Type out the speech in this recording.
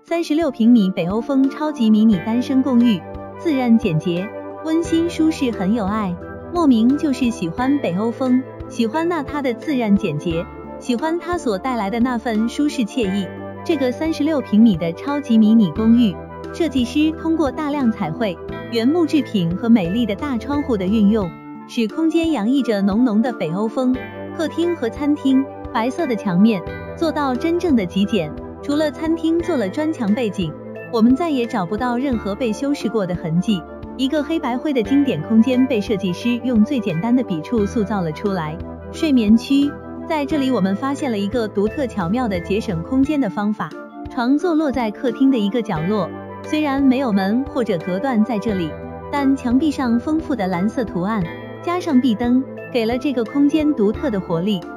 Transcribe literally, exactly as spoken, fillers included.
三十六平米北欧风超级迷你单身公寓，自然简洁，温馨舒适，很有爱。莫名就是喜欢北欧风，喜欢那它的自然简洁，喜欢它所带来的那份舒适惬意。这个三十六平米的超级迷你公寓，设计师通过大量彩绘、原木制品和美丽的大窗户的运用，使空间洋溢着浓浓的北欧风。客厅和餐厅，白色的墙面，做到真正的极简。除了餐厅做了砖墙背景，我们再也找不到任何被修饰过的痕迹。一个黑白灰的经典空间被设计师用最简单的笔触塑造了出来。睡眠区，在这里我们发现了一个独特巧妙的节省空间的方法。床坐落在客厅的一个角落，虽然没有门或者隔断在这里，但墙壁上丰富的蓝色图案加上壁灯，给了这个空间独特的活力。